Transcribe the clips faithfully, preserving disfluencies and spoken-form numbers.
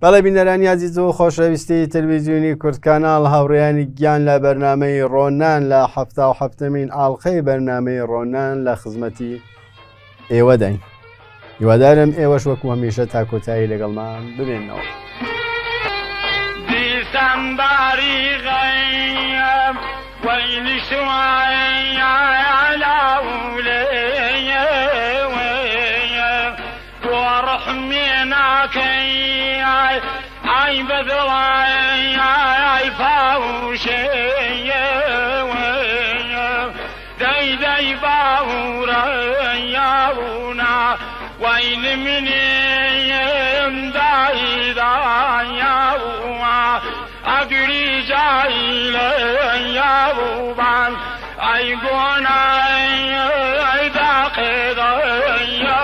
بەڵێ بینەرانی عزیز و خۆشەویستی تەلەڤیزیۆنی کورد کاناڵ هاوڕێیانی گیان لە بەرنامەی ڕۆنان لە هەفتا و هەفتمین ئاڵقەی بەرنامەی ڕۆنان لە خزمەتی ئێوە داین. هیوادارم ئێوەش وەکو هەمیشە تا کۆتایی لەگەڵمان ببێنەوە. دیسەمباری غەیەم وەیلی شوایە عەلاولەیە ڕحمێناکەی ئای بەدڵای ئای پاوشەیە دەی دەی باوڕە یاونا وەیل منێم دایدایاوە ئەگری جایلە یاوبان ئای گۆنای ئای داقێدەیە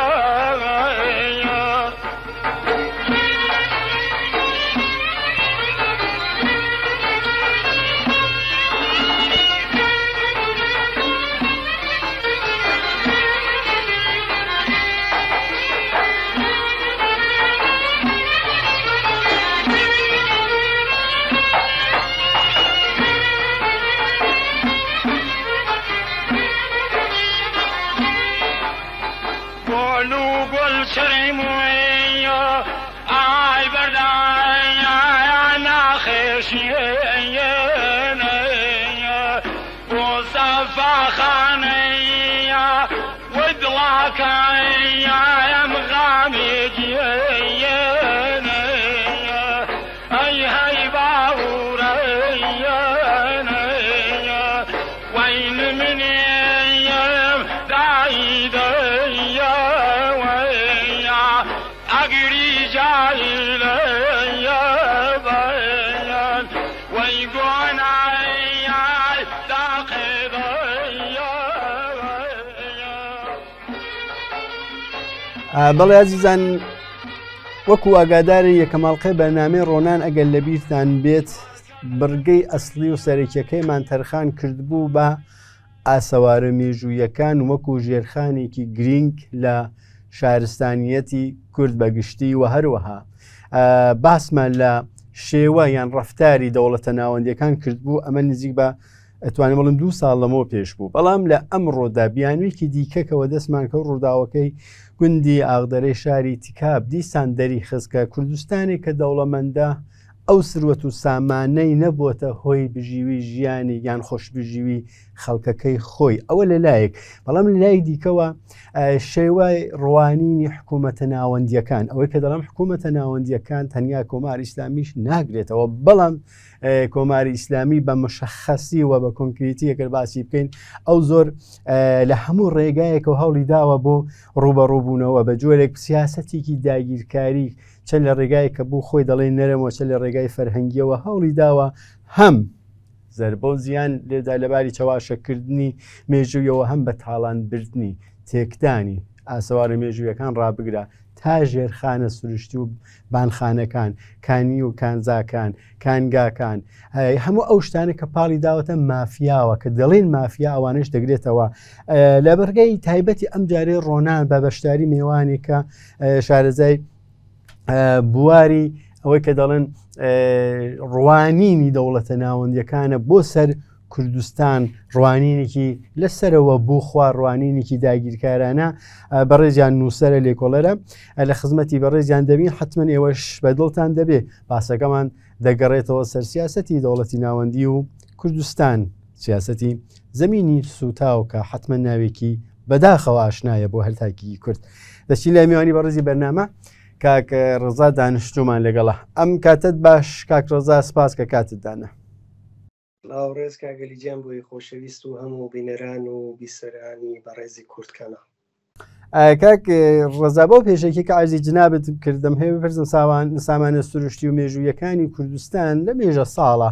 ئای بەردایە ناخێشیێنەیە بۆ سەفاخانەیە ودڵاکەیە ئەم غامێگیێنەیە ئەی هەی باوڕەیەنەیە وەیل منێم دایدەیە ئەگری جایلە بەیان وەی گۆنای داقێدەیە. بەڵێ عزیزان، وەکو ئاگاداری یەکەماڵقەی بەرنامەی ڕۆنان ئەگەر لە بیرتان بێت، بڕگەی ئەسڵی و سەرەکیەکەیمان تەرخان کردبوو بە ئاسەوارە مێژوویەکان وەکو ژێرخانێکی گرنگ لە شارستانیەتی کورد بەگشتی و هەروەها باسمان لە شێوە یان ڕەفتاری دەوڵەتە ناوەندیەکان کردبوو. ئەمە نزیک بە ئەتوانێت بڵم دوو ساڵ لەمەوە پێش بوو. بەڵام لە ئەمڕۆدا بیانوویەکی دیکەکەوە دەستمان کە ڕووداوەکەی گوندی ئاغدەرەی شاری تیکاب دیسان دەری خستکە کوردستانی کە دەوڵەمەندە ئەو سروەت و سامانەی نەبووەتە هۆی بژیوی ژیانی یان خۆشبژیوی خەڵکەکەی خۆی. ئەوە لەلایەک، بەڵام لەلای دیکەوە شێوای ڕوانینی حکوومەتە ناوەندیەکان، ئەوەی کە دەڵام حکوومەتە ناوەندیەکان تەنیا کۆماری ئیسلامیش ناگرێتەوە، بەڵام کۆماری ئیسلامی بە مشەخەسی و بە کۆنکریتی ئەگەر باسی بکەین ئەو زۆر لە هەموو ڕێگایەک و هەوڵی داوە بۆ ڕوبەڕووبوونەوە بە جۆرێک سیاسەتێکی داگیرکاری، چەند لە ڕێگای کە بوو خۆی دەڵێ نەرمەوە، چەند لە ڕێگای فەرهەنگیەوە هەوڵی داوە هەم زەربە و زیان لێدا لەباری چاواشەکردنی مێژوویەوە هەم بە تاڵانبردنی تێکدانی ئاسەوارە مێژوویەکان ڕابگرا تا ژێرخانە سروشتی و بانخانەکان، کانی و کانزاکان، کانگاکان، هەموو ئەو شتانە کە پاڵی داوەتە مافیاوە کە دەڵێن مافیا ئەوانش دەگرێتەوە. لە بەرگەی تایبەتی ئەم جارەی ڕۆنان بە بەشداری میێوانی کە شارەزای بواری ئەوەی کە دەڵێن ڕوانینی دەوڵەتە ناوەندیەکانە بۆ سەر کوردستان، ڕوانینێکی لەسەرەوە بوو خوا ڕوانینێکی داگیرکارانە بەڕێزیان نووسەرە لێکۆڵەرە لە خزمەتی بەڕێزیان دەبین. حتمما ئێوەش بەدڵتان دەبێ باسەکەمان دەگەڕێتەوە سەر سیاسەتی دەوڵەتی ناوەندی و کوردستان، سیاسەتی زەمینی سوتاو کە حتمما ناوێکی بەداخەوە ئاشنایە بۆ هەرتاکی کورد. دەچی لە میوانی بەڕێزی بەرنامە کاک ڕزا دانیشتومان لەگەڵە. ئەم کاتت باش کاک ڕزا، سپاس کە کاتت دانا. لاوڕێز کاگەلیجیان بۆی خۆشەویست و هەموو بینەران و بیسەرانی بەڕێزی کورتکانە. کاک ڕزا، بۆ پێشێکی کە عەرزی جنابت کردم هەیە بپرسم سامانە سروشتی و مێژوویەکانی کوردستان لە مێژە ساڵە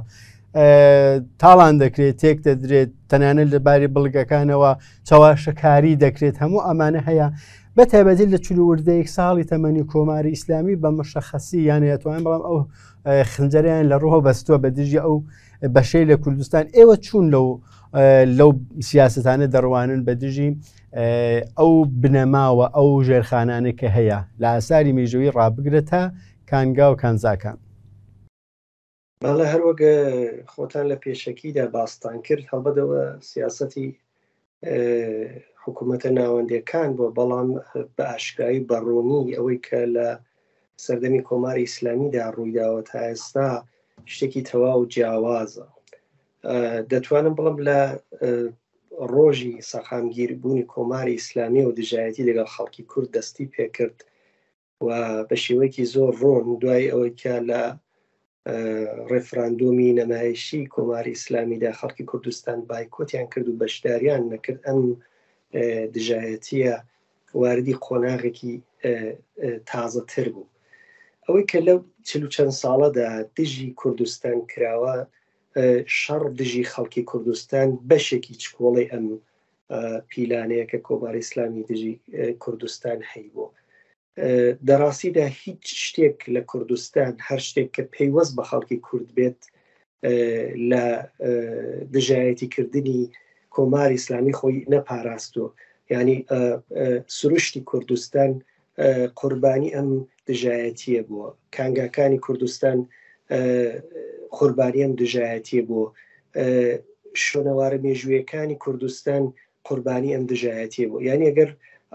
تاڵان دەکرێت، تێک دەدرێت، تەنانەت لەباری بڵگەکانەوە چاواشەکاری دەکرێت، هەموو ئەمانە هەیە. بە تایبەتی لە چلو وردەیەک ساڵی تەمەنی کۆماری ئیسلامی بە مشەخەسی یان ئەتوانین بەڵام ئەو خنجەریان لە ڕۆ بەستووە بە دژی ئەو بەشەی لە کوردستان. ئێوە چوون لەو لەو سیاستانە دەڕوانن بە دژی ئەو بنەماوە ئەو ژێرخانانە کە هەیە لە ئاساری مێژووی ڕابگرێتە کانگا و کانزاکان. باڵە هەروەگە خۆتان لە پێشەکیدا باستان کرد هەڵبەتەوە سیاسەتی حکوومەتە ناوەندەکان بۆ بەڵام بە ئاشکایی بەڕوونی ئەوەی کە لە سەردەمی کۆماری ئیسلامیدا ڕوویداوە تا ئێستا شتێکی تەواو جیاوازە. دەتوانم بڵم لە ڕۆژی سەخامگیربوونی کۆماری ئیسلامی و دژایەتی لەگەڵ خەڵکی کورد دەستی پێکرد و بە شێوەیەکی زۆر ڕۆن دوای ئەوەی کە لە ڕێفراندۆمی نەمایشی کۆماری ئیسلامیدا خەڵکی کوردستان بایکۆتیان کرد و بەشداریان نەکرد ئەم دژایەتیە واردی قۆناغێکی تازەتر بوو. ئەوەی کە لەو چل و چەند ساڵەدا دژی کوردستان کراوە شەڕ دژی خەڵکی کوردستان بەشێکی چکۆڵی ئەم پیلانەیە کە کۆماری ئیسلامی دژی کوردستان هەیبوو. دەڕاستیدا هیچ شتێک لە کوردستان هەر شتێک کە پەیوەست بە خەڵکی کورد بێت لە دژایەتیکردنی کۆماری ئیسلامی خۆی نەپاراستووە. یعنی سروشتی کوردستان قوربانی ئەم دژایەتیە بووە، کانگاکانی کوردستان قوربانی ئەم دژایەتیە بووە، شوێنەوارە مێژوویەکانی کوردستان قوربانی ئەم دژایەتیە بوو. یعنی ئەگەر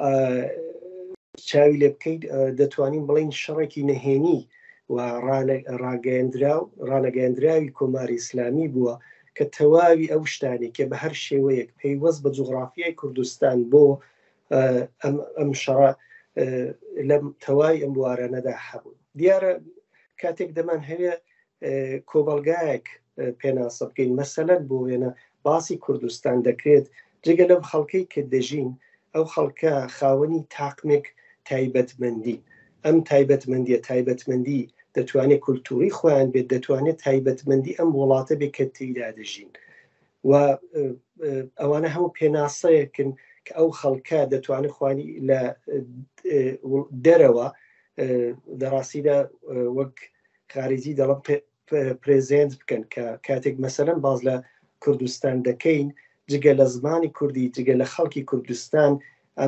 چاوی لێ بکەیت دەتوانین بڵین شەڕێکی نهێنی و ڕانەگەاندراوی کۆماری ئیسلامی بووە کە تەواوی ئەو شتانی کە بە هەر شێوەیەک پەیوەست بە جوغرافیای کوردستان بۆ ئەم شەڕە لەم تەواوی ئەم بوارانەدا هەبوو. دیارە کاتێک دەمان هەوێ کۆبەڵگایەک پێناسە بکەین مەسەلەن بۆ وێنە باسی کوردستان دەکرێت جگە لەم خەڵکەی کە دەژین ئەو خەڵکە خاوەنی تاقمێک تایبەتمەندی ئەم تایبەتمەندیە تایبەتمەندی دەتوانێت کولتوری خۆیان بێت دەتوانێت تایبەتمەندی ئەم وڵاتە بێت کە تێیدا دەژین و ئەوانە هەموو پێناسەیەکن کە ئەو خەڵکە دەتوانێت خوانی لە دەرەوە دەڕاستیدا وەک خارجی دەڵم پرێزێنت بکەن کە کاتێک مەسەلەن باز لە کوردستان دەکەین جگە لە زمانی کوردی جگە لە خەڵکی کوردستان ئەم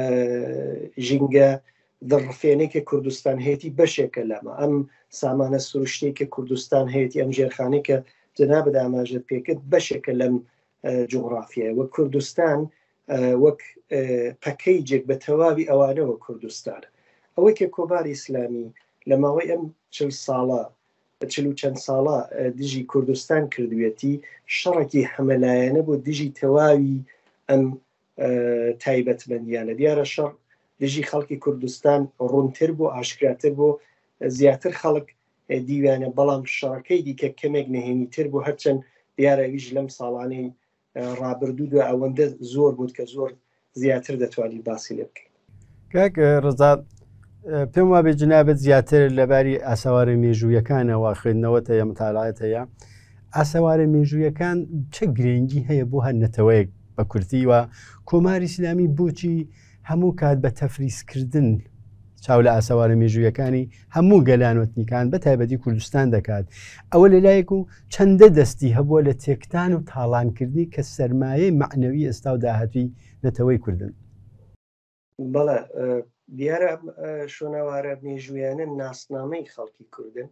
ژینگە دڕفێنێکە کوردستان هەیەی بەشێکە لەمە ئەم سامانە سروشتێکە کوردستان هەیەی ئەم ژێرخانێکە جەنابەت ئاماژەت پێکرد بەشێکە لەم جوغرافیە وە کوردستان وەک پەکەی جێک بە تەواوی ئەوانەوە کوردستان ئەوەی کە کۆماری ئیسلامی لە ماوەی ئەم چل ساڵە چل و چەند ساڵە دژی کوردستان کردوێتی شەڕێکی هەمەلایەنە بۆ دژی تەواوی ئەم تایبەتمەندیانە. دیارە شەڕ دژی خەڵکی کوردستان ڕوونتر بۆ ئاشکراتر بۆ زیاتر خەڵک دیوانە بەڵام شەڕەکەی دیکە کەمێک نهێنیتر بۆ هەرچەند دیارەویش لەم ساڵانەی ڕابردوو و ئەوەندە زۆر بوو کە زۆر زیاتر دەتوانین باسی لێ بکەین. کاک ڕزا پێم وابێ جنابەت زیاتر لەباری ئاسەوارە مێژوویەکانەوە خوێندنەوەتە یا متالعات هەیە ئاسەوارە مێژوویەکان چه گرنگی هەیە بۆ هەرنەتەوەیەک بە کورتی و کۆماری ئیسلامی بۆچی هەموو کات بە تەفریزکردن چاو لە ئاسەوارە مێژوویەکانی هەموو گەلانوتنیکان بە تایبەتی کوردستان دەکات ئەوە لەلایەک و چەندە دەستی هەبووە لە تێکتان و تاڵانکردنی کە سەرمایەی معنەوی ئێستا و داهاتوی نەتەوەی کوردن. بەڵێ دیارە شوێنەوارە مێژوویانە ناسنامەی خەڵکی کوردن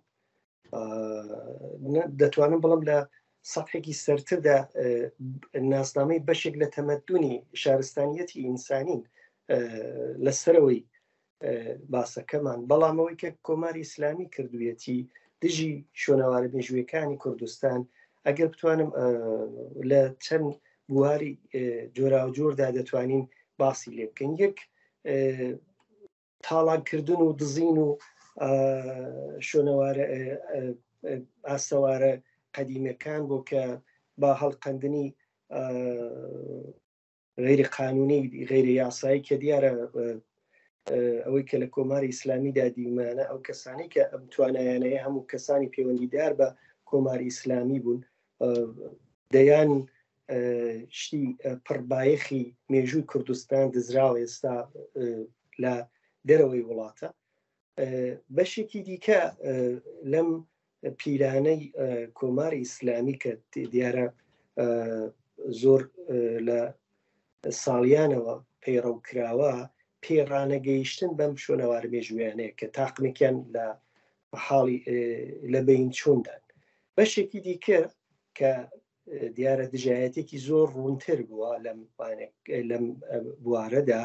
دەتوانم بڵم لە سەحێکی سەرتردا ناسنامەی بەشێک لە تەمەدونی شارستانیەتی ئینسانین لەسەرەوەی باسەکەمان بەڵامەوەی کە کۆماری ئیسلامی کردوویەتی دژی شوێنەوارە مێژوویەکانی کوردستان ئەگەر بتوانم لە چەند بواری جۆراوجۆردا دەتوانین باسی لێ بکەین. یەک تاڵانکردن و دزین و شوێنەوارە ئاسەوارە قەدیمەکان بۆ کە با هەڵقەندنی غیری قانونی غیری یاسایی کە دیارە ئەوەی کە لە کۆماری ئیسلامیدا دیمانە ئەو کەسانی کە ئەم توانایانەیە هەموو کەسانی پەیوەندیدار بە کۆماری ئیسلامی بوون دەیان شتی پڕبایەخی مێژووی کوردستان دزراوە ئێستا لە دەرەوەی وڵاتە. بەشێکی دیکە لەم پیرانەی کۆماری ئیسلامی کە دیارە زۆر لە ساڵیانەوە پەیڕەوکراوە پێڕانەگەیشتن بەم شوێنەوارە مێژوویانەیە کە تاقمێکیان لە بە حاڵی لە بین چوندان. بەشێکی دیکە کە دیارە دژایەتێکی زۆر ڕوونتر بووە لەم بوارەدا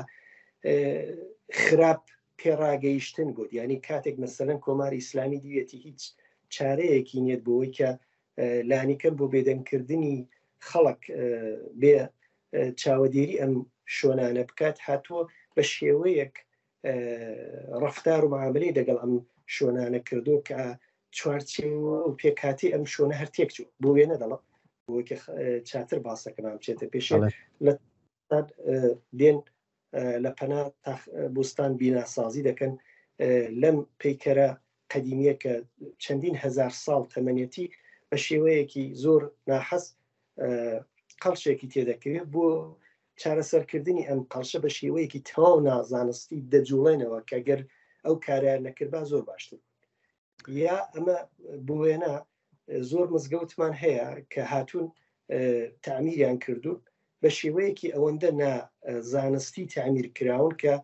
خراپ پێڕاگەیشتن بوو، ینی کاتێک مەسەلەن کۆماری ئیسلامی دیوێتی هیچ چارەیەکی نیەت بۆەوەی کە لانیکەم بۆ بێدەنگکردنی خەڵک بێ چاوەدێری ئەم شۆنانە بکات، هاتووە بە شێوەیەک ڕەفتار و معاملەی لەگەڵ ئەم شۆنانە کردو کە چوارچێوە و پێکاتی ئەم شۆنە هەر تێک چوو بۆ وێ نەدەڵە بۆکە چاتر باسەکەمان بچێتە پێشێ لە دێن لە پەنا بوستان بیناسازی دەکەن لەم پەیکەرە قەدیمیە کە چەندین هەزار ساڵ تەمەنێتی بە شێوەیەکی زۆر ناحەز قەڵشێکی تێدەکەوێت بۆ چارەسەرکردنی ئەم قەڵشە بە شێوەیەکی تەواو نازانستی دەجوڵێنەوە کە گەر ئەو کاریان نەکرد با زۆر باشتر یا ئەمە بۆ وێنە زۆر مزگەوتمان هەیە کە هاتوون تعمیریان کردو بە شێوەیەکی ئەوەندە نازانستی تعمیر کراون کە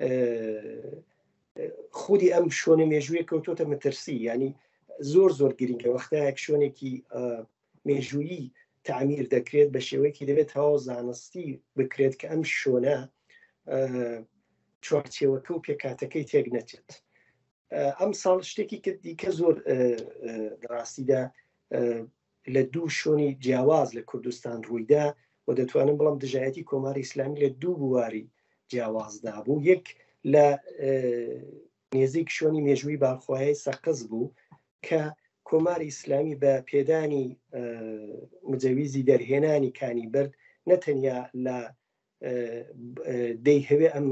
خودی ئەم شوۆنە مێژوویە کەوتۆتە مەترسی، ینی زۆر زۆر گرنگە وەختایەک شوێنێکی مێژوویی تعمیر دەکرێت بە شێوەیەکی دەبێت هەوا زانستی بکرێت کە ئەم شوۆنە چوارچێوەکە و پێکاتەکەی تێک نەچێت. ئەم ساڵ شتێکی کردی کە زۆر ڕاستیدا لە دوو شوێنی جیاواز لە کوردستان ڕوویدا و دەتوانم بڵام دژایەتی کۆماری ئیسلامی لە دوو بواری جیاوازدا بوو. یەک لە نێزیک شوێنی مێژووی باڵخوایەی سەقز بوو کە کۆماری ئیسلامی بە پێدانی مجەویزی دەرهێنانی کانی بەرد نەتەنیا لە دەیهەوێ ئەم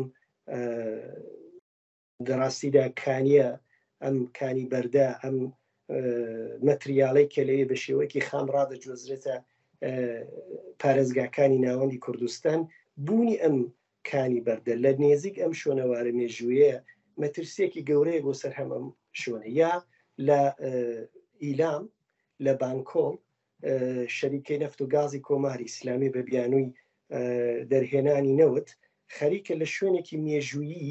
دەڕاستیدا کانیە ئەم کانی بەردە ئەم مەتریاڵی کە لەوێ بە شێوەیەکی خام ڕادەجۆزرێتە پارێزگاکانی ناوەندی کوردستان بوونی ئەم کانی بەردە لە نێزیک ئەم شوێنەوارە مێژوویە مەترسیەکی گەورەیە بۆ سەر هەم ئەم شوێنە. یا لە ئیلام لە بانکۆڵ شەریکەی نەفت و گازی کۆماری ئیسلامی بە بیانووی دەرهێنانی نەوت خەریکە لە شوێنێکی مێژوویی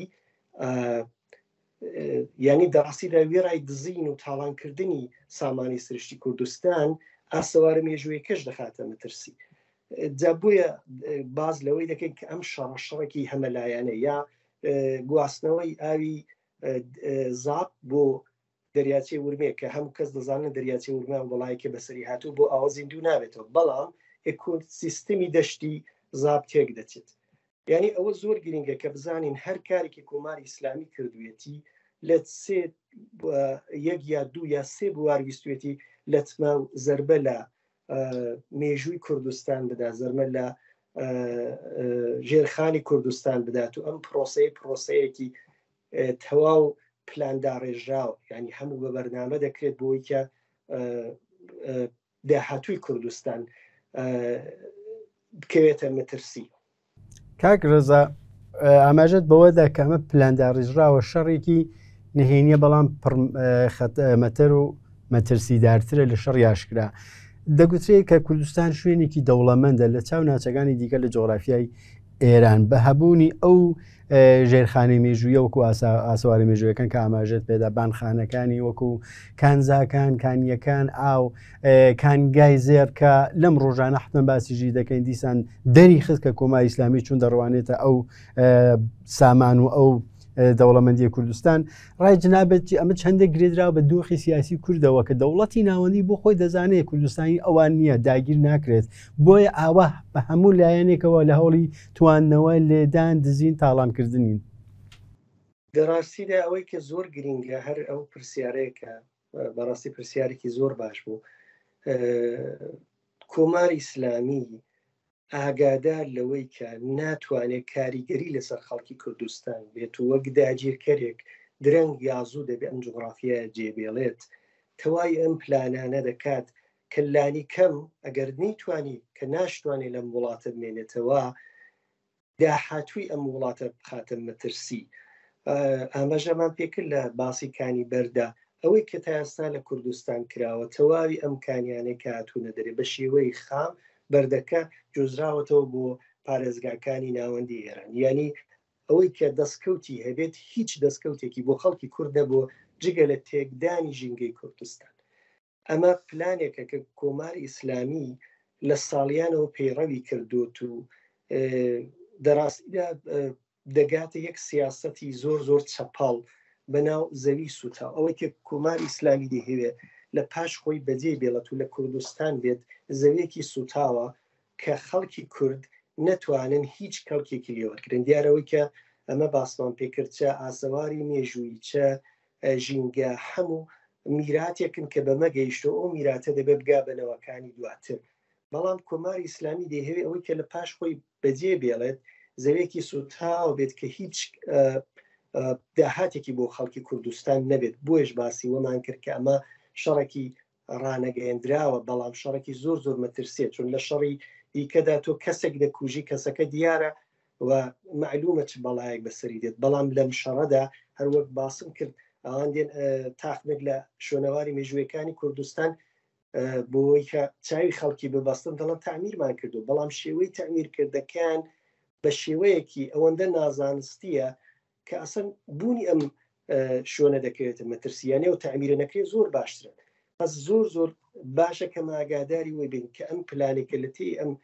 ینی دەڕاستیدا وێڕای دزین و تاڵانکردنی سامانی سرشتی کوردستان ئاسەوارە مێژوویەکەش دەخاتە مەترسی. جا بۆیە باز لەوەی دەکەین کە ئەم شەڕەشەڕێکی هەمەلایەنە یا گواستنەوەی ئاوی زاب بۆ دەریاچەی ورمێ کە هەموو کەس دەزانن دەریاچەی ورمە وڵایەکە بەسەری هاتوو بۆ ئاوا زیندوو نابێتەوە، بەڵام سیستەمی دەشتی زاب تێک دەچێت. یعنی ئەوە زۆر گرنگە کە بزانین هەر کارێکی کۆماری ئیسلامی کردوێتی لە سێ یەک یا دوو یا سێ بوار ویستوێتی لە تما و زەربە لە مێژووی کوردستان بدا، زەرمە لە ژێرخانی کوردستان بدات و ئەم پرۆسەیە پرۆسەیەکی تەواو پلاندا ڕێژراوە، ینی هەموو بە بەرنامە دەکرێت بۆی کە داهاتووی کوردستان بکەوێتە مەترسی. کاک ڕێزا ئاماژەت بەوەدا کە ئەمە پلاندا ڕێژراوە شەڕێکی نهێنیە بەڵام مەتەر و مەترسیدارترە لە شەڕ یاشکرا. دەگوترێت کە کوردستان شوێنێکی دەوڵەمەندە لە چاو ناچەکانی دیکە لە جۆغرافیای ئێران بە هەبوونی ئەو ژێرخانەی مێژوویە وەکو ئاسواری مێژوویەکان کە ئاماژێت پێدا بانخانەکانی وەکو کانزاکان، کانیەکان، ئاو، کانگای زێر کە لەم ڕۆژانە حتمەن باسیژی دەکەین دیسان دەری خست کە کۆماری ئیسلامی چون دەڕوانێتە ئەو سامان و ئەو دەوڵەمەندیە کوردستان. ڕای جنابەتی ئەمە چەندە گرێدراوە بە دۆخی سیاسی کوردەوە کە دەوڵەتی ناوەندی بۆ خۆی دەزانێت کوردستانی ئەوان نییە داگیر ناکرێت، بۆیە ئاوا بە هەموو لایەنێکەوە لە هەوڵی تواننەوە لێدان دزین تاڵانکردنین. دەڕاستیدا ئەوەی کە زۆر گرنگە هەر ئەو پرسیارەیەکە بەڕاستی پرسیارێکی زۆر باش بوو. کۆماری ئیسلامی ئاگادار لەوەی کە ناتوانێت کاریگەری لەسەر خەڵکی کوردستان بێت و وەک داگیرکەرێک درەنگ یازوو دەبێت ئەم جوغرافیە جێبێڵێت، تەوای ئەم پلانانە دەکات کە لانی کەم ئەگەر نەیتوانی کە ناشتوانێت لەم وڵاتە بمێنێتەوە داهاتووی ئەم وڵاتە بخاتە مەترسی. ئاماژەمان پێکرد لە باسی کانی بەردا ئەوەی کە تا ئێستا لە کوردستان کراوە تەواوی ئەم کانیانەی کە هاتوونە دەرێ بە شێوەی خام بەردەکە جۆزراوەتەوە بۆ پارێزگاکانی ناوەندی ئێران. ینی ئەوەی کە دەستکەوتی هەبێت هیچ دەستکەوتێکی بۆ خەڵکی کوردە بۆ جگە لە تێکدانی ژینگەی کوردستان. ئەمە پلانێکە کە کۆماری ئیسلامی لە ساڵیانەوە پەیڕەوی کردوت و دەڕاستیدا دەگاتە یەک سیاسەتی زۆر زۆر چەپاڵ بەناو زەوی سوتا. ئەوەی کە کۆماری ئیسلامی دەهەوێت لە پاش خۆی بەجێ بێڵێت و لە کوردستان بێت زەویەکی سوتاوە کە خەڵکی کورد نەتوانن هیچ کەڵکێکی لێوەرگرن. دیارەوەی کە ئەمە باسمان پێکرد چە ئاسەواری مێژووی چە ژینگە هەموو میراتێکن کە بەمە گەیشتە ئەو میراتە دەبێ بگا بنەوەکانی دواتر. بەڵام کۆماری ئیسلامی دەهەوێت ئەوەی کە لە پاش خۆی بەجێ بێڵێت زەویەکی سوتاو بێت کە هیچ داهاتێکی بۆ خەڵکی کوردستان نەبێت. بۆیش باسی وەمان کرد کە ئەمە شەڕێکی ڕانەگەیەندراوە، بەڵام شەڕێکی زۆر زۆر مەترسێت، چون لە شەڕی دیکەدا تۆ کەسێک دەکوژی کەسەکە دیارە و معلومە چ بەڵایەک بەسەری دێت. بەڵام لەم شەڕەدا هەروەک باسم کرد ئەوان دێن تاقمێک لە شوێنەواری مێژوویەکانی کوردستان بۆی کە چاوی خەڵکی ببەستن دەڵێن تەعمیرمان کردو، بەڵام شێوەی تەعمیرکردەکان بە شێوەیەکی ئەوەندە نازانستیە کە ئەسەن بوونی ئەم شوێنە دەکەوێتە مەترسیانێ و تەعمیرە نەکرێت زۆر باشترن. پس زۆر زۆر باشە کە ئاگاداری وی بین کە ئەم پلانێکە لە تێی ئەم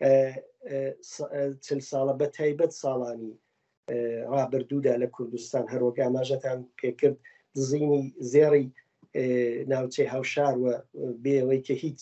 چل ساڵە بە تایبەت ساڵانی ڕابردوودا لە کوردستان هەروەک ئاماژەتان پێکرد دزینی زێڕی ناوچەی هاوشار و بێەوەی کە هیچ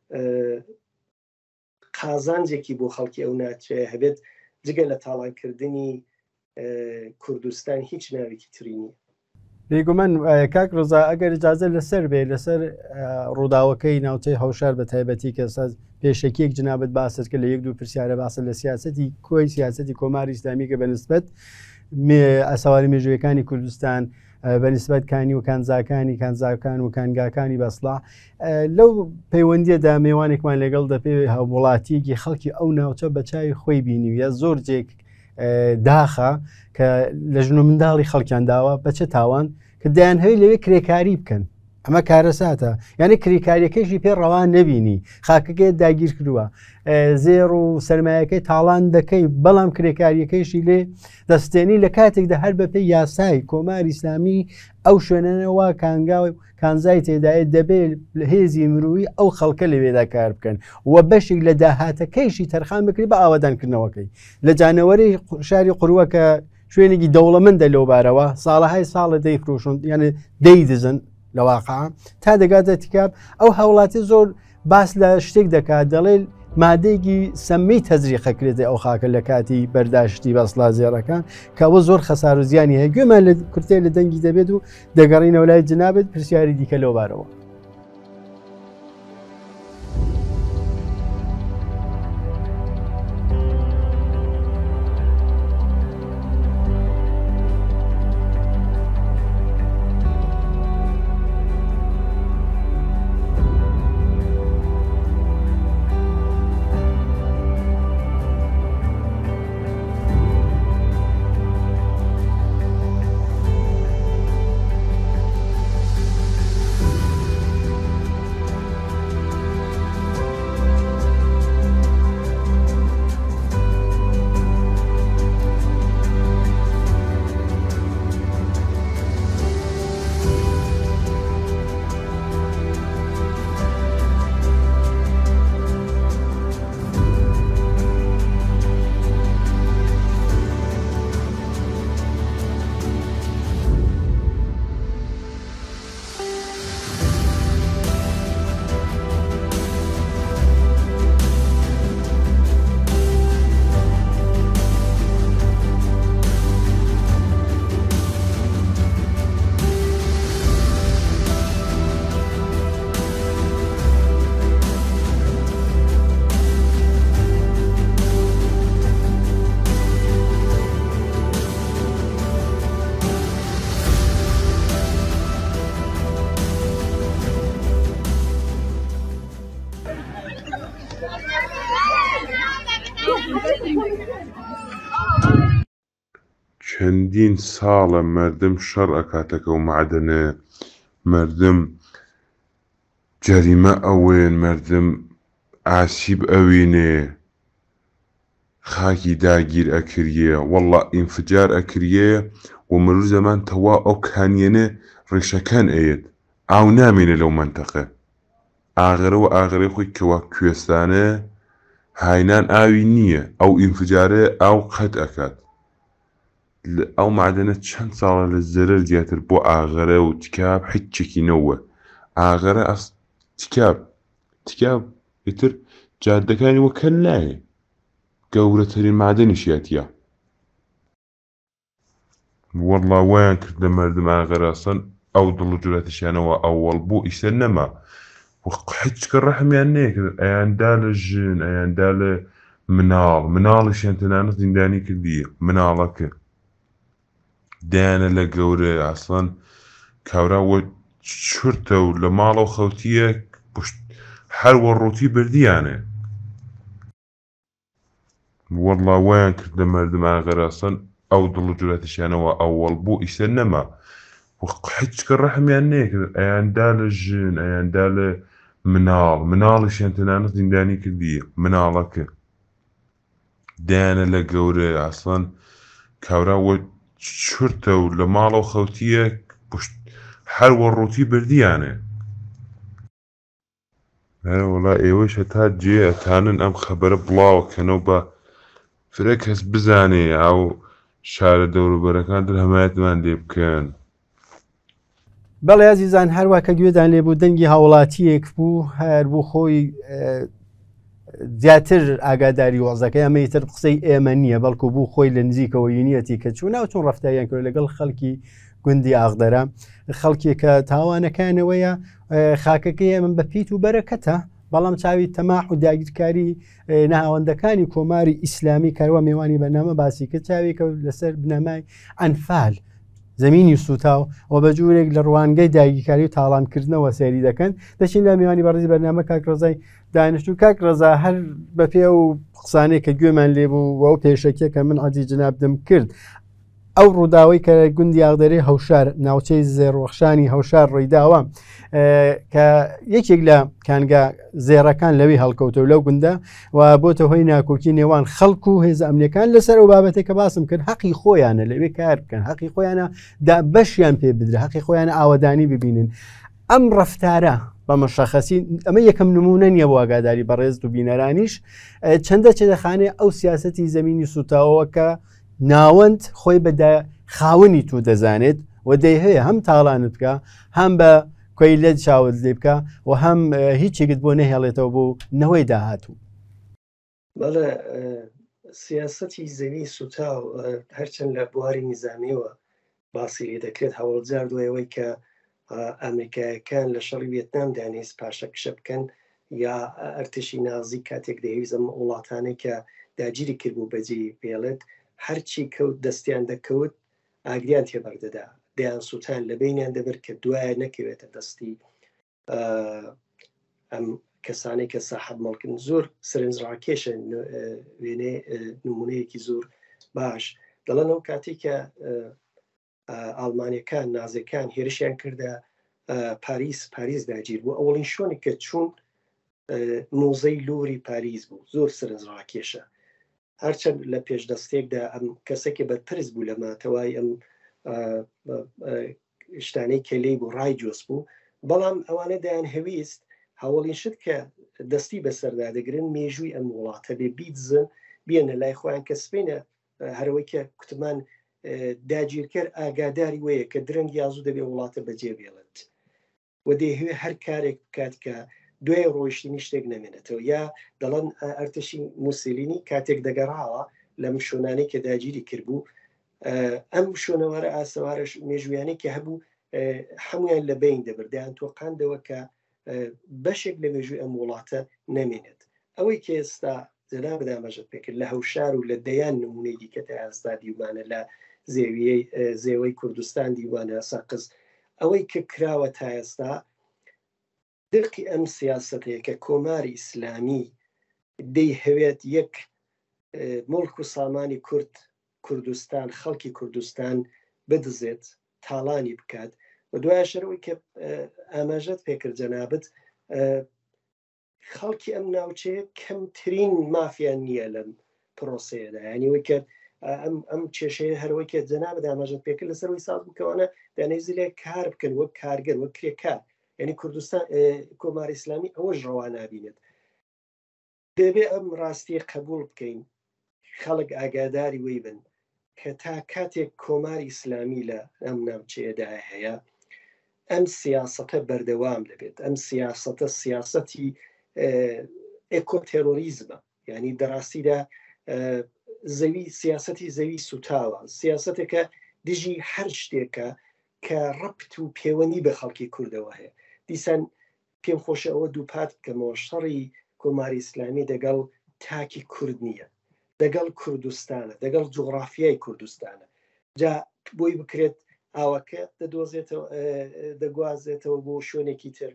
قازانجێکی بۆ خەڵکی ئەو ناچێ هەبێت جگە لە تاڵانکردنی کوردستان هیچ ناوێکی تری نییە. بێگومان کاک ڕۆزا ئەگەر اجازە لەسەر بێ لەسەر ڕووداوەکەی ناوچەی هاوشار بە تایبەتی کە ساز پێشەکیەک جنابەت باسەت کە لە یەک دوو پرسیارە باسە لە سیاسەتی کۆی سیاسەتی کۆماری ئیسلامی کە بەنسبەت ئەسەواری مێژوویەکانی کوردستان بەنسبەت کانی و کانزاکانی کانزاکان و کانگاکانی بەسڵا لەو پەیوەندیەدا میوانێکمان لەگەڵ دەپێ هاوڵاتیەکی خەڵکی ئەو ناوچە بە چاوی خۆی بینی یا زۆر جێک داخە کە لە ژن و منداڵی خەڵکیان داوە بەچە تاوان کە دەیان هەوی لەوێ کرێکاری بکەن. ئەمە کارەساتە، یعنی کریکاریەکەیشی پێ ڕەوان نەبینی، خاکەکەی داگیر کردووە، زێر و سەرمایەکەی تاڵان دەکەی، بەڵام کرێکاریەکەیشی لێ دەستێنی لە کاتێکدا هەر بە پێی یاسای کۆماری ئیسلامی ئەو شوێنەوە کانگا کانزای تێدایێت دەبێت لە هێزی مرۆوی ئەو خەڵکە لەوێدا کار بکەن و بەشێک لە داهاتەکەیشی تەرخان بکری بە ئاوادانکردنەوەکەی لە جانەوەری شاری قوڕوەکە شوێنێکی دەوڵەمەندە لەو بارەوە ساڵەهای ساڵە دەیفرۆشن یعنی دەیدزن لە واقع تا دەگاتە تیکاب ئەو هەوڵاتی زۆر باس لە شتێک دەکات دەڵێ مادەیەکی سەمەی تەزریقەکرێتە ئەو خاکە لە کاتی بەرداشتی بەسڵا زێڕەکان کە ئەوە زۆر خەسار و زیانی هەیە. گوێمان لە کورتێ لە دەنگی دەبێت و دەگەڕینەوە لای جنابێت پرسیاری دیکە لەو بارەوە. چەندین ساڵە مردم شەڕ ئەکاتەکە و معدەنێ، مردم جەریمە ئەوێن، مردم ئاسیب ئەوینێ، خاکی داگیر ئەکریە، وەڵڵا ئینفجار ئەکریە و مرۆڤ زەمان تەوا ئەو کانیێنێ ڕیشەکان ئەیت ئاو نامێنێ لەو منتەقە ئاغرە و ئاغرەی خۆی کەوا کوێستانە هاینان ئاوی نییە ئەو ئینفجارە ئاو قەت ئەکات ئەو معدنە چەند ساڵە لە زەرەر زیاتر بۆ ئاغرە و تکاب هیچێکی نەوە ئاغرە ئەس تکاب تکاب ئیتر جادەکانی وە کەل نایە گەورەترین معدنیشیاتیە وەڵڵا وایان کرد لە مەردم ئاغەراسەن ئەو دڵ و جورەتیشیانەوە ئەوەڵ بۆ ئیسەر نەما هیچکە ڕەحمیان نەیەکرد ئەیاندا لە ژن ئەیاندا لە مناڵ مناڵیشیان تەنانەت زیندانی کردیە مناڵەکە دایانە لە گەورە ئاسڵان کاوراوە چورتە و لە ماڵە و خەوتیە هەروە ڕووتی بردیانە وەڵڵا وایان کرد لە مەردم ئاغەراسەن ئەو دڵ و جورەتیشیانەوە ئەوەڵ بۆ ئیسەر نەما هیچکە ڕەحمیان نەیەکرد ئەیاندا لە ژن ئەیاندا لە مناڵ مناڵیشیان تەنانەت زیندانی کردیە مناڵەکە دایانە لە گەورە ئاسڵان کاوراوە چورتە و لە ماڵە و خەوتیە هەروە ڕووتی بردیانە وەڵا ئێوەش هەتا جێ ئەتانن ئەم خەبەرە بڵاوکەنەوە بە فرە کەس بزانێ ئەو شارە دەوروبەرەکان در هەمایەتمان لێ بکەن بەڵێ ئازیزان هەروە کە گوێدان لێبوو دەنگی هاوڵاتیەک بوو هەر بوو خۆی زیاتر ئاگاداری وەزەکە ئەمەیتر قسەی ئێمە نییە بەڵکو بوو خۆی لە نزیکەوە یونیەتی کە چوو ناوچون ڕەفتاریان کرد لەگەڵ خەڵکی گوندی ئاغدەرە خەڵکی کە تاوانەکانەوەیە خاکەکەی من بە پیت و بەرەکەتە بەڵام چاوی تەماح و داگیرکاری ناوەندەکانی کۆماری ئیسلامی کاروە میێوانی بەنامە باسی کرد چاوێکە لەسەر بنەمای ئەنفال زمینی سوتاو و بە جوورێک لە ڕوانگەی داگیرکاری و تاڵانکردنەوە سەیری دەکەن دەچین لە میوانی بەڕێزی بەرنامە کاک ڕزای دانیشتوو کاک ڕزا هەر بە پێ و قسانەی کە گوێمان لێبوو و ئەو پێشەکە کە من عەزیز جنابدم کرد ئەو ڕووداوی کە گوندی ئاغدەری هەوشار ناوچەی زێڕوەخشانی هەوشار ڕوویداوە کە یەکێک لە کانگا زێڕەکان لەوی هەڵکەوتە لەو گوندە و بۆتە هۆی ناکۆکی نێوان خەڵک و هێز ئەمنیەکان لەسەر ئەو بابەتێک کە باسم کرد حەقی خۆیانە لەوێ کار بکەن حەقی خۆیانە بەشیان پێ بدرە حەقی خۆیانە ئاوەدانی ببینن ئەم ڕەفتارە بە مەشەخەسی ئەمە یەکەم نمونە نییە بۆ ئاگاداری بەڕێز و بینەرانیش چەندە چێدەخانێ ئەو سیاسەتی زمینی سوتاوە کە ناوەند خۆی بەدا خاوەنی تو دەزانێت و دەی هەیە هەم تاڵانت بکە هەم بە کۆی لێت چاوت لێ بکە و هەم هیچێکت بۆ نەهێڵێتەوە بۆ نەوەی داهاتوو بەڵێ سیاسەتی زەوی سوتاو هەرچەند لە بواری نیزامیەوە باسی لێ دەکرێت هەوڵجار دوایەوەی کە ئەمریکایەکان لە شەڕی ڤێتنام دانیست پاشە کشە بکەن یا ئەرتشی نازی کاتێک دەویستم وڵاتانێک کە داگیری کردبوو بەجێ بێڵێت هەرچی کەوت دەستیان دەکەوت ئاگریان تێبەردەدا دەیان سووتان لە بینیان دەبێت کە دوایە نەکەوێتە دەستی ئەم کەسانی کە ساحەب مەڵکن زۆر سرنجڕاکێشە وێنێ نمونەیەکی زۆر باش دەڵێن ئەو کاتی کە ئاڵمانیەکان نازەکان هێرشیان کردە پاریس پاریس داگیر بوو ئەوڵین شوێنی کە چوون مۆزەی لوری پاریس بوو زۆر سرنجڕاکێشە هەرچەند لە پێشدەستێکدا ئەم کەسێکی بەرپرس بوو لە ماتەوای ئەم شتانەی کەلەی بوو ڕای جۆس بوو بەڵام ئەوانە دایان هەویست هەوڵین شت کە دەستی بەسەردا دەگرن مێژووی ئەم وڵاتە بێ بیتزن بێنە لای خۆیان کە سپێنە هەروەی کە کوتمان داگیرکەر ئاگاداری وەیە کە درەنگ یازوو دەبێ وڵاتە بەجێ بێڵێت و دەیهوێ هەر کارێک بکات کە دوای ڕۆیشتنی شتێک نامێنێتەوە یا دەڵێن ئەرتشی موسولینی کاتێک دەگەڕاوە لەم شوێنانەی کە داگیری کردبوو ئەم شوێنەوەرە ئاسەوارش مێژویانی کە هەبوو هەمویان لە بین دەبردیان تۆقاندەوە کە بەشێک لە مێژووی ئەم وڵاتە نامێنێت ئەوەی کە ئێستا جەنا بدامەژت پێکرد لە هەوشار و لە دەیان نمونەیەکی کە تا ئێستا دیوانە لە زێویەی زێوەی کوردستان دیوانە ساقز ئەوەی کە کراوە تا ئێستا دقی ئەم سیاسەتەیە کە کۆماری ئیسلامی دەی هەوێت یەک مڵک و سامانی کورد کوردستان خەڵکی کوردستان بدزێت تاڵانی بکات و دوای شەرەوەی کە ئاماژەت پێکرد جەنابەت خەڵکی ئەم ناوچەیە کەمترین مافیان نییە لەم پرۆسەیەدا ینی وەی کە ئەم ئەم کێشەیە هەروەکە جەناب دامەژت پێکرد لەسەروی ساز بکەوانە دانێزی لێ کار بکەن وەک کارگەر وەک کرێکار یعنی کوردستان کۆماری ئیسلامی ئەوەش ڕەوا نابینێت دەبێ ئەم ڕاستی قبول بکەین خەڵک ئاگاداری وەی بن کە تا کاتێک کۆماری ئیسلامی لە ئەم ناوچەیەدا هەیە ئەم سیاسەتە بەردەوام دەبێت ئەم سیاسەتە سیاسەتی ئێکۆتێرۆریزمە یعنی دەڕاستیدا زەوی سیاسەتی زەوی سوتاوە سیاسەتێکە دژی هەر شتێکە کە ڕەبت و پەیوەندی بە خەڵکی کوردەوە هەیە دیسان پێم خۆشە ئەوە دووپات بکەمەوە شەڕی کۆماری ئیسلامی دەگەڵ تاکی کورد نییە دەگەڵ کوردستانە دەگەڵ جوغرافیای کوردستانە جا بۆی بکرێت ئاوەکە دەدۆزێتەوە دەگوازێتەوە بۆ شوێنێکی تر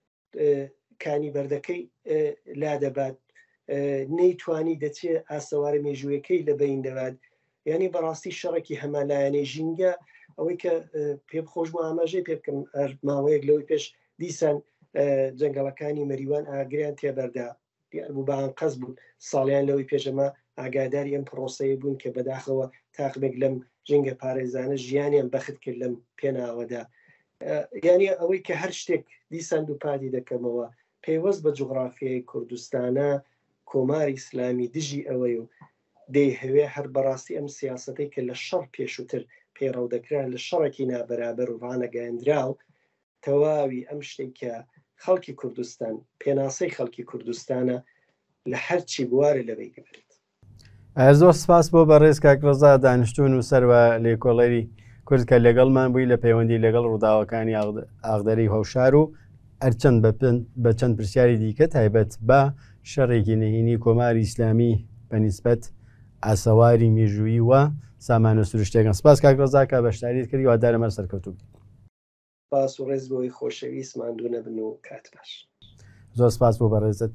کانی بەردەکەی لا دەبات نەیتوانی دەچێت ئاسەوارە مێژوویەکەی لە بەین دەبات یعنی بەڕاستی شەڕێکی هەمالایەنەی ژینگە ئەوەی کە پێم خۆش بۆ ئاماژەی پێ بکەم ماوەیەک لەوەی پێش دیسان جەنگەڵەکانی مەریوان ئاگریان تێبەردا بوو بەان قەز بوون ساڵیان لەوەی پێشەمە ئاگاداری ئەم پرۆسەیە بوون کە بەداخەوە تاقمێک لەم ژنگە پارێزانە ژیانیان بەخت کرد لەم پێناوەدا یعنی ئەوەی کە هەر شتێک دیسان دووپاتی دەکەمەوە پەیوەست بە جوغرافیای کوردستانە کۆماری ئیسلامی دژی ئەوەی و دەیهەوێ هەر بەڕاستی ئەم سیاسەتەی کە لە شەڕ پێشووتر پێڕەو دەکرا لە شەڕێکی نابەرابەر و ڕانەگەیاندرا و تەواوی ئەم شتێکە خەڵکی کوردستان پێناسەی خەڵکی کوردستانە لە هەرچی بوارە لەبەی بێت زۆر سپاس بۆ بەڕێز کاکڕەزا دانیشتوون و سەروە لێکۆڵەری کورد کە لەگەڵمان بووی لە پەیوەندی لەگەڵ ڕووداوەکانی ئاغدەری هەوشار و هەرچەند بە چەند پرسیاری دیکە تایبەت بە شەڕێکی نهێنی کۆماری ئیسلامی بەنیسبەت ئاسەواری مێژووی وە سامانە سروشتێکن سپاس کاکڕەزا کە بەشداریت کردی وادارەمە سەرکەوتوو سپاس و ڕێز بۆی خۆشەویست ماندوو نەبن و کات باش زۆر سپاس بۆ بەڕێزت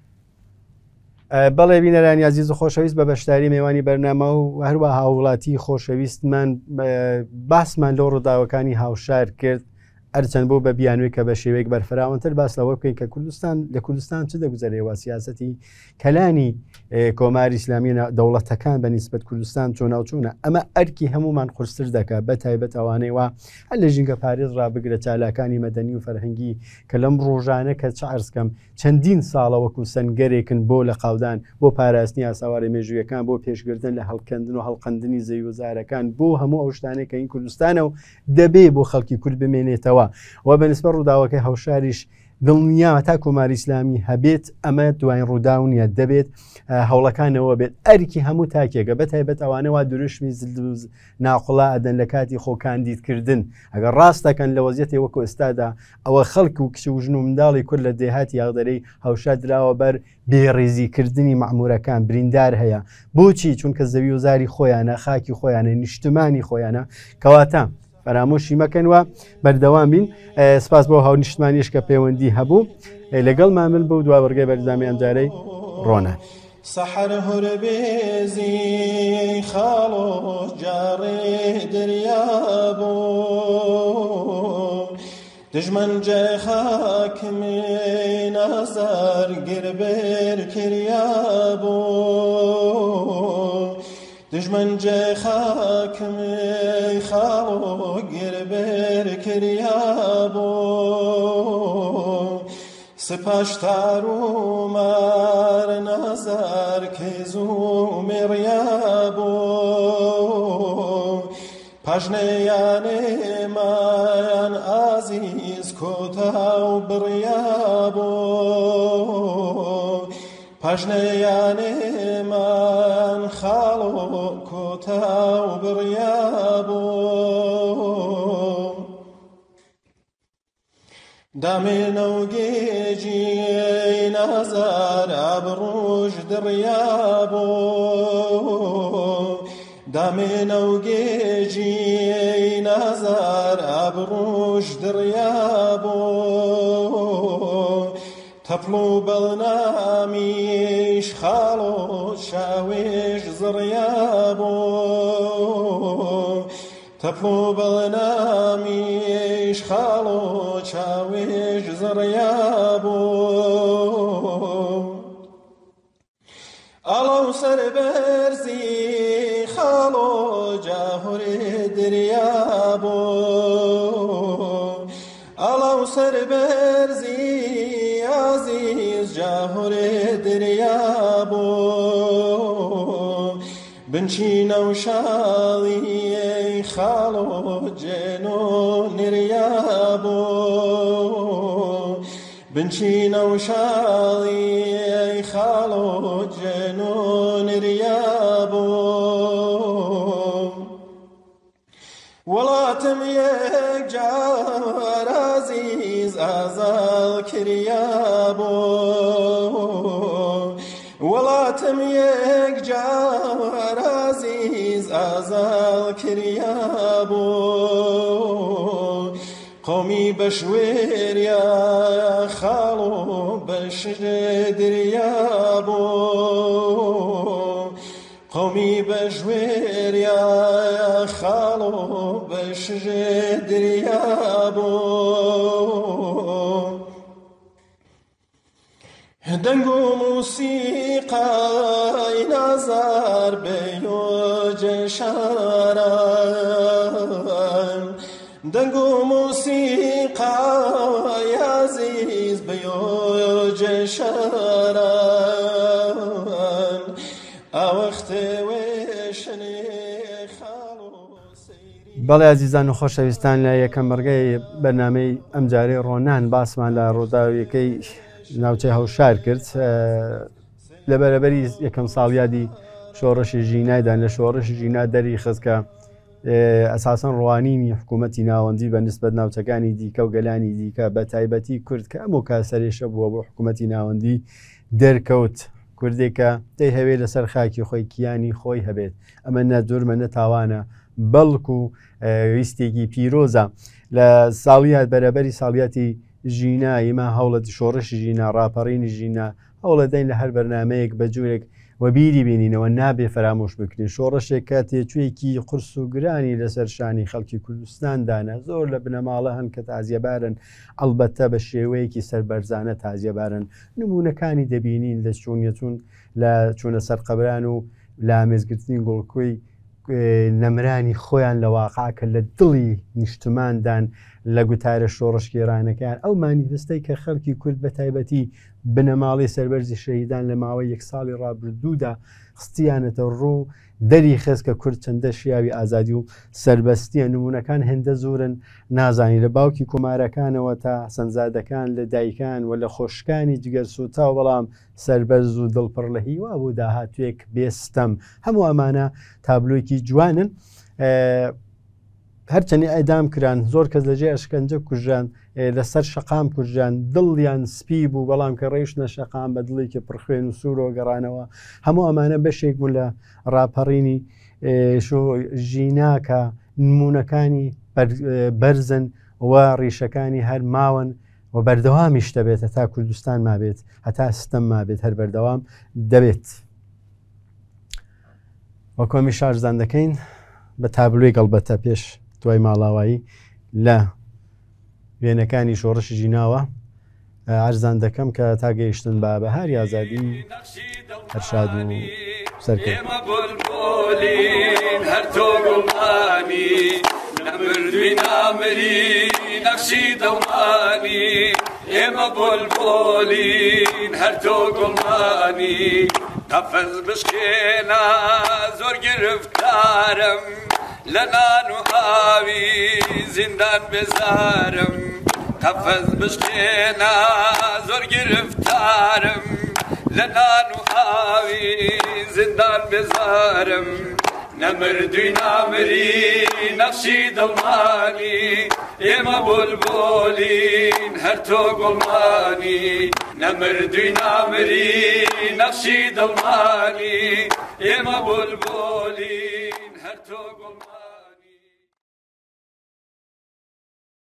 بەڵێ بینەرانی عزیز و خۆشەویست بە بەشداری میوانی بەرنامە و هەروە هاوڵاتی خۆشەویستمان باسمان لەو ڕووداوەکانی هاوشار کرد هەرچەند بۆ بە بیانوێ کە بە شێوەیەک بەرفراوانتر باس لەوە بکەین کە کوردستان لە کوردستان چ دەگوزارێەوە سیاسەتی کەلانی کۆماری ئیسلامی دەوڵەتەکان بە نیسبەت کوردستان چۆن ناوچوونە ئەمە ئەرکی هەمومان قورستر دەکات بە تایبەت ئەوانەی وا هەر لە ژینگە پارێز ڕابگرە چالاکانی مەدەنی و فەرهەنگی کە لەم ڕۆژانە کە چ عەرزکەم چەندین ساڵە وەکو سەنگەرێکن بۆ لە قاودان بۆ پاراستنی ئاساوارە مێژوویەکان بۆ پێشگردن لە هەڵکەندن و هەڵقەندنی زەوی وزارەکان بۆ هەموو ئەو شتانەی کە این کوردستانە و دەبێ بۆ خەڵکی کورد بمێنێتەوە و بەنسبە ڕووداوەکەی هەوشاریش دڵنیامە تا کۆماری ئیسلامی هەبێت ئەمە دوایین ڕووداونیە دەبێت هەوڵەکانەوە بێت ئەرکی هەموو تاکێکە بە تایبەت ئەوانەوە دروشمی زلدوز ناقڵا ئەدەن لە کاتی خۆکاندیدکردن ئەگەر ڕاستەکەن لە وەزیەتی وەکو ئێستادا ئەوە خەڵک و کچ و ژن و منداڵی کورد لە دێهاتی یاغدەرەی هەوشار دراوە بەر بێڕێزیکردنی مەعموورەکان بریندار هەیە بۆچی چونکە زەوی وزاری خۆیانە خاکی خۆیانە نیشتمانی خۆیانە کەواتە فرامۆشی مەکەن وە بەردەوام بین سپاس بۆ هاو نیشتمانیش کە پەیوەندی هەبوو لەگەڵ مامل بوو دوا بەرگەی بەرزامی ئەمجارەی ڕۆنە سحر هوربێزی خاڵۆ جاڕێ دەریابوو دژمن جێ خاکمی نازار گربێر کریابوو دژمن جێ خاکمی خاڵۆ گربێر کریابوو سپاش تارومار نازار کێزوو مێڕیابوو پاژنەیانێ مایان ئازیز کۆتا و بڕیابوو پاژنەیانێ مان خاڵۆ کۆتا و بڕیابوو دامێنە و گێجی نازار ئابڕۆژ دڕیابوو دامێنە و گێجی نازار ئابڕۆژ دڕیابوو تەپڵ و بەڵنامیش خاڵۆ شاوێژ زڕیابوو تەپڵ و بەڵنامیش خاڵۆ چاوێژ زڕیابوو ئەڵەو سەربەرزی خاڵۆ دریا بو الله سر برزی عزیز جاهر دریا بو بنشین و شالی خالو جنو نریا بو بنشین و شالی خالو جنو نریا بو ولاتم یک جار عزیز ازال کریا بو ولاتم یک جار عزیز ازال کریا بو قومی بشویر یا خالو بشر دریا بو قومی بشویر یا خالو بشر دریا بو دنگو موسیقی نظر بیوج شارم دنگو موسیقی عزیز بیوج شارم اوقت وشنی خالو بەڵێ عزیزان و خۆشەویستان لە یەکەم بەرگەی بەرنامەی ئەم جارەی ڕۆنان باسمان لە ڕووداویەکەی ناوچەی هەوشار کرد لە بەرەبەری یەکەم ساڵیادی شۆڕشی ژینایدا لە شۆڕشی ژینا دەری خستکە ئەساسەن ڕوانینی حکوومەتی ناوەندی بە نسبەت ناوچەکانی دیکە و گەلانی دیکە بە تایبەتی کورد کە ئەم و کاسەرێشە بووە بۆ حکوومەتی ناوەندی دەرکەوت کوردێکە دەی هەوێ لەسەر خاکی خۆی کیانی خۆی هەبێت ئەمە نەدورمە نەتاوانە بەڵکو ویستێکی پیرۆزە لە ساڵیات بەرەبەری ساڵیاتی ژینا ئێمە هەوڵەتی شۆڕشی ژینا ڕاپەڕینی ژینا هەوڵە دەین لە هەر بەرنمەیەک بە جوورێک وە بیری بینینەوە نابێ فرامۆش بکرین شۆڕشێک کە تێکوێکی قرس و گرانی لەسەر شانی خەڵکی کوردستاندانە زۆر لە بنەماڵە هەن کە تازیەبارن ئەلبەتە بە شێوەیەکی سەربەرزانە تازیەبارن نمونونەکانی دەبینین لە چوونیەتون لە چوونە سەر قەبران و لە ئامێزگرتنی گوڵکۆی نەمرانی خۆیان لە واقعکە لە دڵی نیشتماندان لە گوتارە شۆڕش گێرانەکان ئەو مانیفستەی کە خەڵکی کورد بە تایبەتی بنەماڵی سەربەرزی شەهیدان لە ماوەی یەک ساڵی ڕابردوودا خستیانەتە ڕوو دەری خست کە کورد چەندە شیاوی ئازادی و سربەستیە نمونونەکان هێندە زۆرن نازانی لە باوکی کومارەکانەوە تا سەنزادەکان لە دایکان و لە خۆشکانی جگەر سوتا و بەڵام سربەرز و دڵپڕ لە هیوا بوو داهاتوێک بێستەم هەموو ئەمانە تابلۆیکی جوانن هەرچەنی ئەیدام کران زۆر کەس لەجێ ئەشکەنجە کوژان لەسەر شەقام کوژان دڵیان سپی بوو بەڵام کە ڕێیشتە شەقام بە دڵێکی پڕخوێن و سوورۆ گەڕانەوە هەموو ئەمانە بەشێک بوو لە ڕاپەڕینی ژیناکە نمونونەکانی بەرزن و ڕیشەکانی هەر ماون و بەردەوامیش دەبێت هەتا کوردستان مابێت هەتا سیستەم مابێت هەر بەردەوام دەبێت وە کۆمی شارزان دەکەین بە تابلوی گەڵبەتە پێش دوای ماڵاوایی لە وێنەکانی شۆڕشی ژیناوە ئارزان دەکەم کە تا گەیشتن بە بەهاری ئازادی هەرشاد و سەرکەوت هەر تۆ گوڵمانی نەمردووی نامری نەخشی دڵمانی ئێمە بولبۆلین هەر تۆ گوڵمانی قەفەز بشکێنە زۆر گرفتارم لە نان و ئاوی زیندان بێزارم قەفەز بشکێنە زۆر گرفتارم لە نان و ئاوی زیندان بێزارم نەمردووی نامری نەخشی دڵمانی ئێمە بولبۆلین هەر تۆ گوڵمانی نەمردووی نامری نەخشی دڵمانی ئێمە بولبۆلین هەر تۆ گوڵمانی